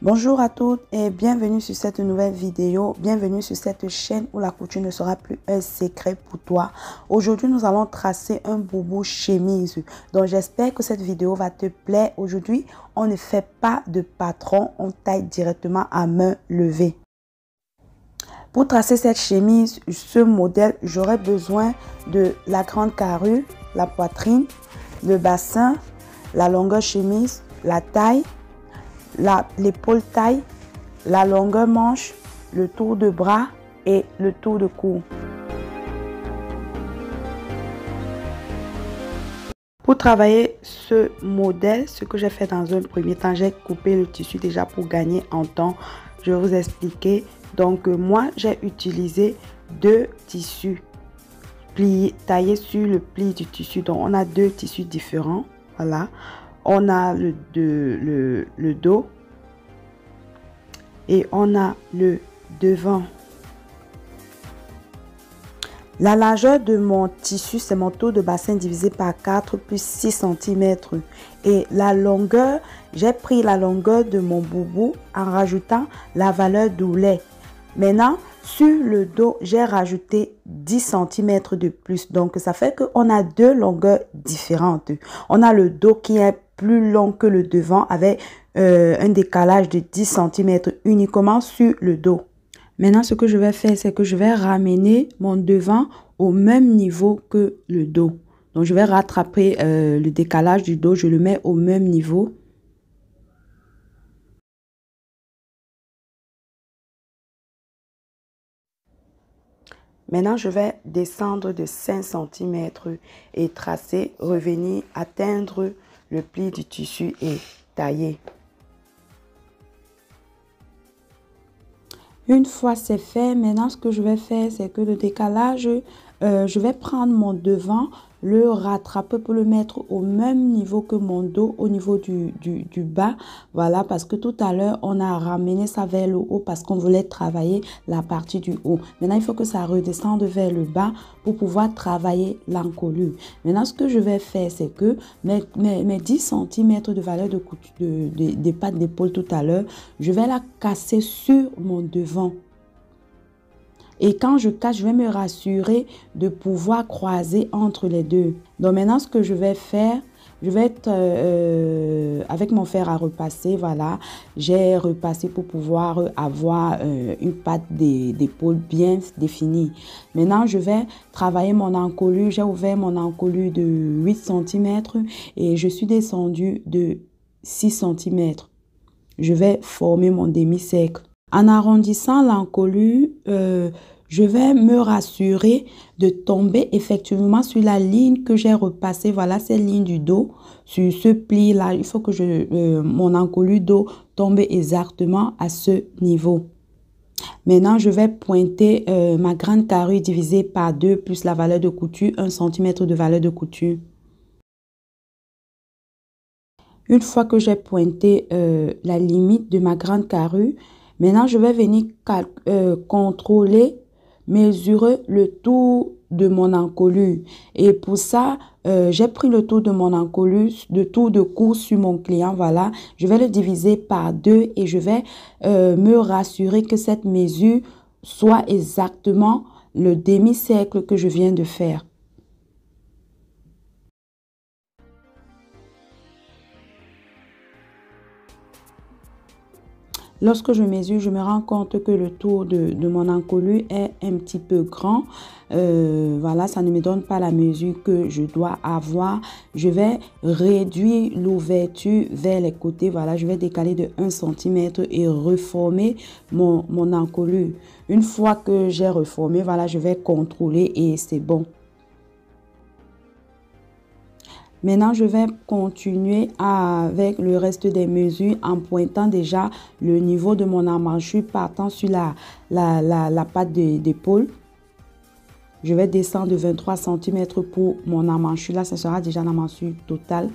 Bonjour à toutes et bienvenue sur cette nouvelle vidéo, bienvenue sur cette chaîne où la couture ne sera plus un secret pour toi. Aujourd'hui, nous allons tracer un boubou chemise. Donc, j'espère que cette vidéo va te plaire. Aujourd'hui, on ne fait pas de patron, on taille directement à main levée. Pour tracer cette chemise, ce modèle, j'aurai besoin de la grande carrure, la poitrine, le bassin, la longueur chemise, la taille, l'épaule taille, la longueur manche, le tour de bras et le tour de cou. Pour travailler ce modèle, ce que j'ai fait dans un premier temps, j'ai coupé le tissu déjà pour gagner en temps. Je vais vous expliquer. Donc moi, j'ai utilisé deux tissus taillés sur le pli du tissu. Donc on a deux tissus différents. Voilà. On a le dos et on a le devant. La largeur de mon tissu, c'est mon tour de bassin divisé par 4 plus 6 cm. Et la longueur, j'ai pris la longueur de mon boubou en rajoutant la valeur d'oulet. Maintenant, sur le dos, j'ai rajouté 10 cm de plus. Donc, ça fait qu'on a deux longueurs différentes. On a le dos qui est plus long que le devant avec un décalage de 10 cm uniquement sur le dos. Maintenant, ce que je vais faire, c'est que je vais ramener mon devant au même niveau que le dos. Donc, je vais rattraper le décalage du dos, je le mets au même niveau. Maintenant, je vais descendre de 5 cm et tracer, revenir, atteindre le pli du tissu et tailler. Une fois c'est fait, maintenant ce que je vais faire, c'est que le décalage, je vais prendre mon devant, le rattraper pour le mettre au même niveau que mon dos, au niveau du bas. Voilà, parce que tout à l'heure, on a ramené ça vers le haut parce qu'on voulait travailler la partie du haut. Maintenant, il faut que ça redescende vers le bas pour pouvoir travailler l'encolure. Maintenant, ce que je vais faire, c'est que mes 10 cm de valeur de couture des pattes d'épaule tout à l'heure, je vais la casser sur mon devant. Et quand je casse, je vais me rassurer de pouvoir croiser entre les deux. Donc maintenant, ce que je vais faire, je vais être avec mon fer à repasser. Voilà, j'ai repassé pour pouvoir avoir une patte d'épaule bien définie. Maintenant, je vais travailler mon encolure. J'ai ouvert mon encolure de 8 cm et je suis descendue de 6 cm. Je vais former mon demi-cercle. En arrondissant l'encolure, je vais me rassurer de tomber effectivement sur la ligne que j'ai repassée. Voilà, cette ligne du dos. Sur ce pli-là, il faut que mon encolure dos tombe exactement à ce niveau. Maintenant, je vais pointer ma grande carrure divisée par 2 plus la valeur de couture, 1 cm de valeur de couture. Une fois que j'ai pointé la limite de ma grande carrure, maintenant, je vais venir contrôler, mesurer le tour de mon encolure. Et pour ça, j'ai pris le tour de mon encolure, le tour de cou sur mon client. Voilà, je vais le diviser par 2 et je vais me rassurer que cette mesure soit exactement le demi-cercle que je viens de faire. Lorsque je mesure, je me rends compte que le tour de mon encolure est un petit peu grand. Voilà, ça ne me donne pas la mesure que je dois avoir. Je vais réduire l'ouverture vers les côtés. Voilà, je vais décaler de 1 cm et reformer mon encolure. Une fois que j'ai reformé, voilà, je vais contrôler et c'est bon. Maintenant, je vais continuer avec le reste des mesures en pointant déjà le niveau de mon emmanchure partant sur la patte d'épaule. Je vais descendre de 23 cm pour mon emmanchure. Là, ce sera déjà l'emmanchure totale.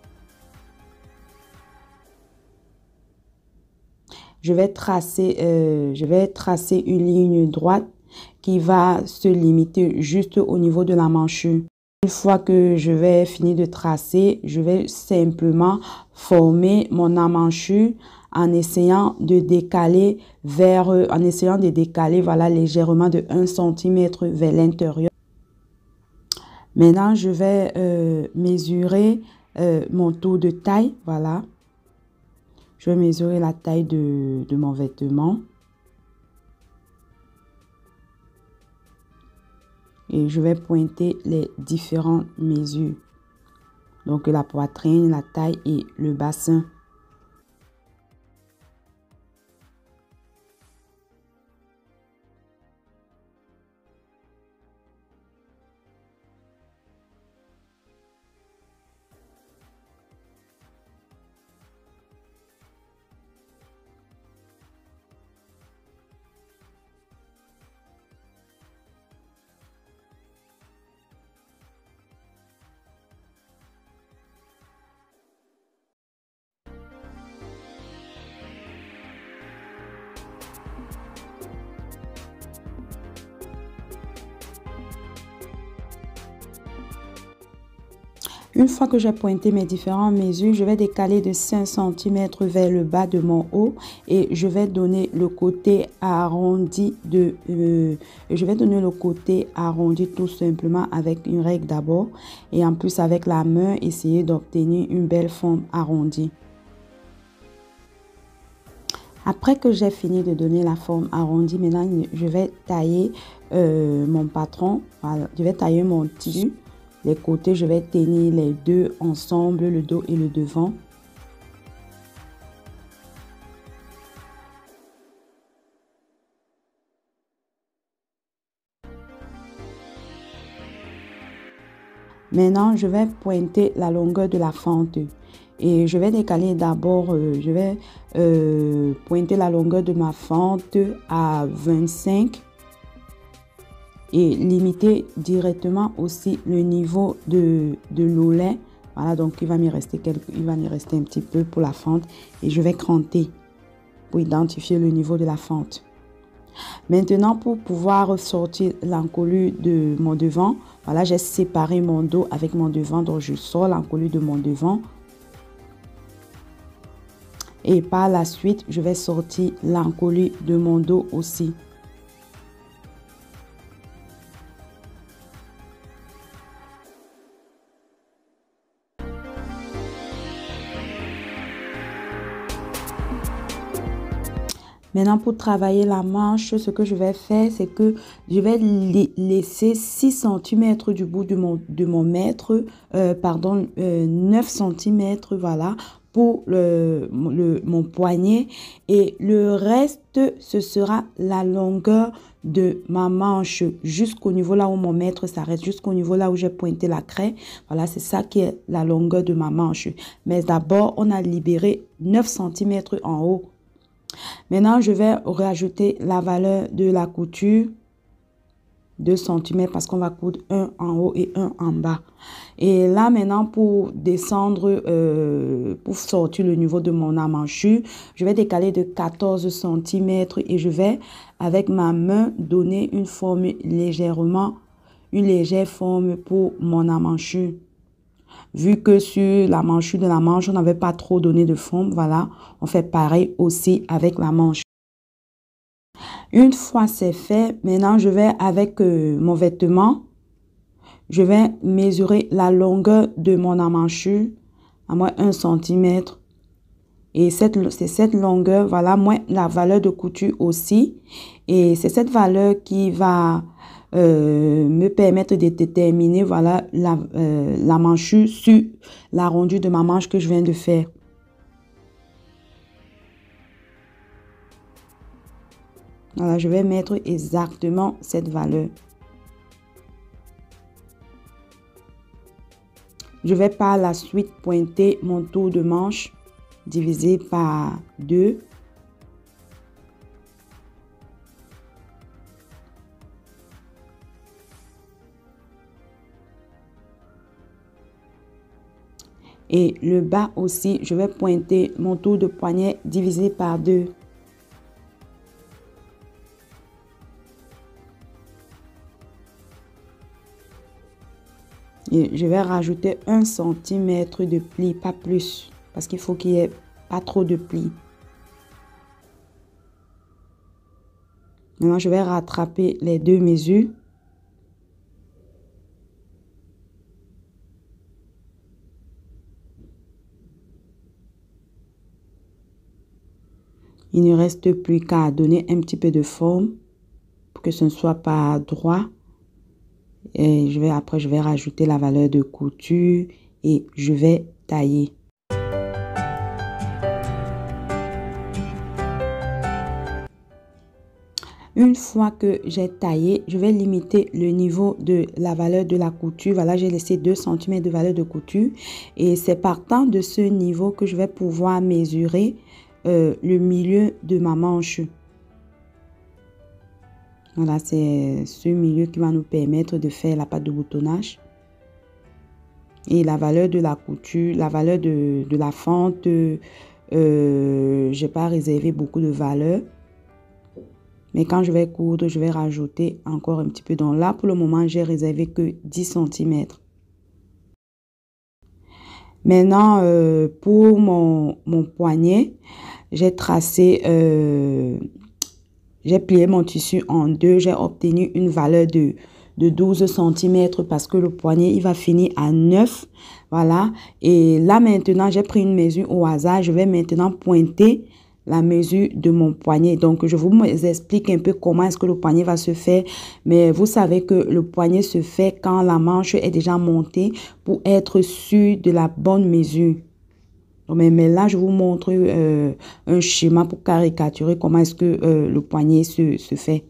Je vais tracer une ligne droite qui va se limiter juste au niveau de l'emmanchure. Une fois que je vais finir de tracer, je vais simplement former mon emmanchure en essayant de décaler voilà, légèrement de 1 cm vers l'intérieur. Maintenant, je vais mesurer mon tour de taille, voilà. Je vais mesurer la taille de mon vêtement. Et je vais pointer les différentes mesures. Donc la poitrine, la taille et le bassin. Une fois que j'ai pointé mes différentes mesures, je vais décaler de 5 cm vers le bas de mon haut et je vais donner le côté arrondi tout simplement avec une règle d'abord et en plus avec la main essayer d'obtenir une belle forme arrondie. Après que j'ai fini de donner la forme arrondie, maintenant je vais tailler mon patron. Voilà, je vais tailler mon tissu. Les côtés, je vais tenir les deux ensemble, le dos et le devant. Maintenant, je vais pointer la longueur de la fente. Et je vais décaler d'abord, je vais pointer la longueur de ma fente à 25. Et limiter directement aussi le niveau de l'oulet. Voilà, donc il va me rester un petit peu pour la fente. Et je vais cranter pour identifier le niveau de la fente. Maintenant, pour pouvoir sortir l'encolure de mon devant, voilà, j'ai séparé mon dos avec mon devant. Donc, je sors l'encolure de mon devant. Et par la suite, je vais sortir l'encolure de mon dos aussi. Maintenant, pour travailler la manche, ce que je vais faire, c'est que je vais laisser 6 cm du bout de mon mètre, 9 cm, voilà, pour mon poignet. Et le reste, ce sera la longueur de ma manche jusqu'au niveau là où mon mètre s'arrête, jusqu'au niveau là où j'ai pointé la craie. Voilà, c'est ça qui est la longueur de ma manche. Mais d'abord, on a libéré 9 cm en haut. Maintenant, je vais rajouter la valeur de la couture, 2 cm parce qu'on va coudre un en haut et un en bas. Et là, maintenant, pour descendre, pour sortir le niveau de mon emmanchure, je vais décaler de 14 cm et je vais, avec ma main, donner une forme une légère forme pour mon emmanchure. Vu que sur la manchure de la manche, on n'avait pas trop donné de forme, voilà, on fait pareil aussi avec la manche. Une fois c'est fait, maintenant je vais avec mon vêtement, je vais mesurer la longueur de mon emmanchure, à moins 1 cm. Et c'est cette longueur, voilà, moins la valeur de couture aussi. Et c'est cette valeur qui va me permettre de déterminer, voilà, la manchure sur l'arrondi de ma manche que je viens de faire. Voilà, je vais mettre exactement cette valeur. Je vais par la suite pointer mon tour de manche divisé par 2. Et le bas aussi, je vais pointer mon tour de poignet divisé par 2. Et je vais rajouter 1 cm de pli, pas plus, parce qu'il faut qu'il n'y ait pas trop de pli. Maintenant, je vais rattraper les deux mesures. Il ne reste plus qu'à donner un petit peu de forme pour que ce ne soit pas droit. Et après, je vais rajouter la valeur de couture et je vais tailler. Une fois que j'ai taillé, je vais limiter le niveau de la valeur de la couture. Voilà, j'ai laissé 2 cm de valeur de couture. Et c'est partant de ce niveau que je vais pouvoir mesurer le milieu de ma manche. Voilà, c'est ce milieu qui va nous permettre de faire la patte de boutonnage. Et la valeur de la couture, la valeur de la fente, je n'ai pas réservé beaucoup de valeur. Mais quand je vais coudre, je vais rajouter encore un petit peu. Donc là, pour le moment, j'ai réservé que 10 cm. Maintenant, pour mon poignet, j'ai tracé, j'ai plié mon tissu en deux. J'ai obtenu une valeur de 12 cm parce que le poignet, il va finir à 9. Voilà. Et là, maintenant, j'ai pris une mesure au hasard. Je vais maintenant pointer la mesure de mon poignet. Donc, je vous explique un peu comment est-ce que le poignet va se faire. Mais vous savez que le poignet se fait quand la manche est déjà montée pour être sûr de la bonne mesure. Mais là, je vous montre un schéma pour caricaturer comment est-ce que le poignet se fait.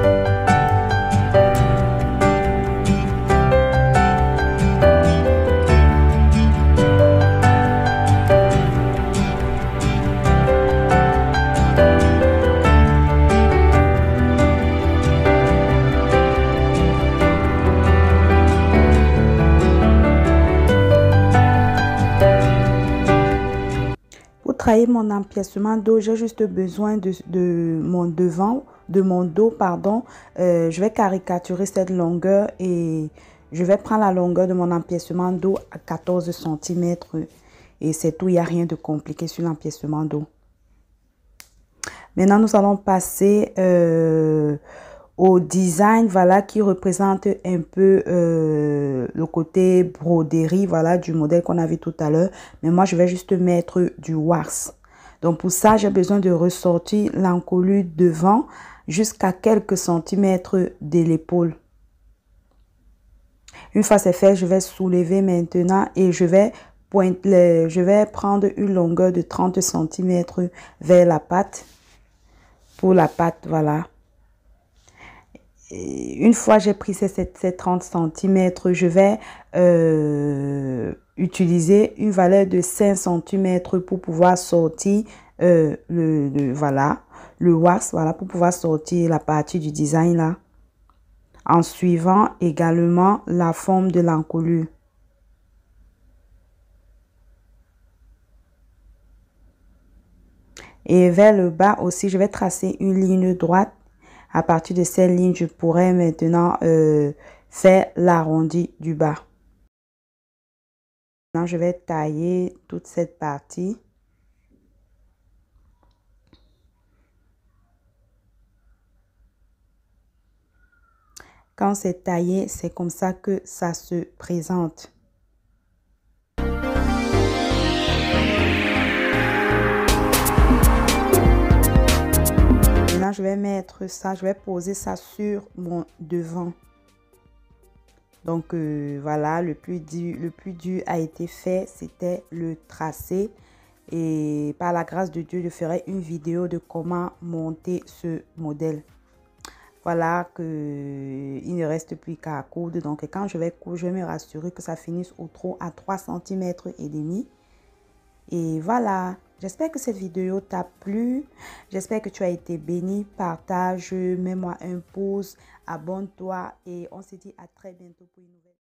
Trailler mon empiècement dos, j'ai juste besoin de mon devant, de mon dos, pardon. Je vais caricaturer cette longueur et je vais prendre la longueur de mon empiècement dos à 14 cm. Et c'est tout, il n'y a rien de compliqué sur l'empiècement dos. Maintenant, nous allons passer au design, voilà, qui représente un peu le côté broderie, voilà, du modèle qu'on a vu tout à l'heure. Mais moi, je vais juste mettre du wax. Donc, pour ça, j'ai besoin de ressortir l'encolure devant jusqu'à quelques centimètres de l'épaule. Une fois c'est fait, je vais soulever maintenant et je vais prendre une longueur de 30 cm vers la patte. Pour la patte, voilà. Une fois j'ai pris ces 30 cm, je vais utiliser une valeur de 5 cm pour pouvoir sortir le wax, voilà, pour pouvoir sortir la partie du design là, en suivant également la forme de l'encolure. Et vers le bas aussi, je vais tracer une ligne droite. À partir de cette ligne, je pourrais maintenant faire l'arrondi du bas. Maintenant, je vais tailler toute cette partie. Quand c'est taillé, c'est comme ça que ça se présente. Maintenant, je vais mettre ça, je vais poser ça sur mon devant. Donc, voilà, le plus dur a été fait, c'était le tracé. Et par la grâce de Dieu, je ferai une vidéo de comment monter ce modèle. Voilà qu'il ne reste plus qu'à coudre. Donc, quand je vais coudre, je vais me rassurer que ça finisse au trou à 3,5 cm. Et voilà, j'espère que cette vidéo t'a plu. J'espère que tu as été béni. Partage, mets-moi un pouce, abonne-toi et on se dit à très bientôt pour une nouvelle.